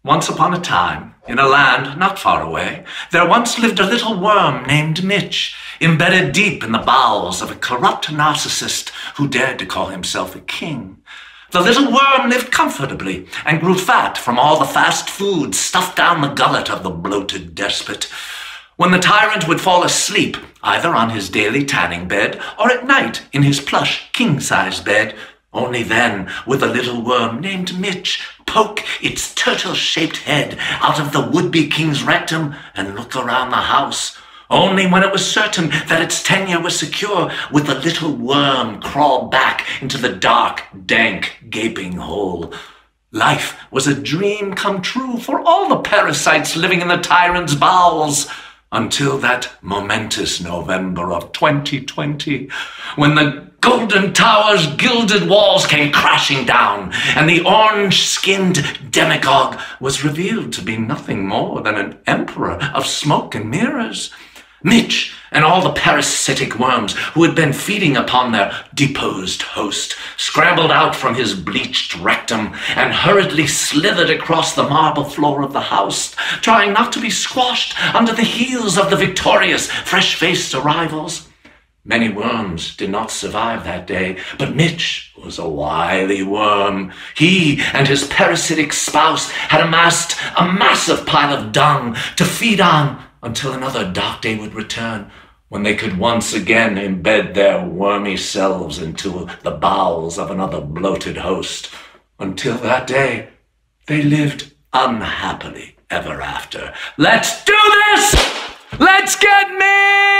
Once upon a time, in a land not far away, there once lived a little worm named Mitch, embedded deep in the bowels of a corrupt narcissist who dared to call himself a king. The little worm lived comfortably and grew fat from all the fast food stuffed down the gullet of the bloated despot. When the tyrant would fall asleep, either on his daily tanning bed or at night in his plush king-size bed, only then would the little worm named Mitch poke its turtle-shaped head out of the would-be king's rectum and look around the house. Only when it was certain that its tenure was secure would the little worm crawl back into the dark, dank, gaping hole. Life was a dream come true for all the parasites living in the tyrant's bowels, until that momentous November of 2020, when the Golden Tower's gilded walls came crashing down, and the orange-skinned demagogue was revealed to be nothing more than an emperor of smoke and mirrors. Mitch and all the parasitic worms who had been feeding upon their deposed host scrambled out from his bleached rectum and hurriedly slithered across the marble floor of the house, trying not to be squashed under the heels of the victorious, fresh-faced arrivals. Many worms did not survive that day, but Mitch was a wily worm. He and his parasitic spouse had amassed a massive pile of dung to feed on until another dark day would return, when they could once again embed their wormy selves into the bowels of another bloated host. Until that day, they lived unhappily ever after. Let's do this! Let's get me!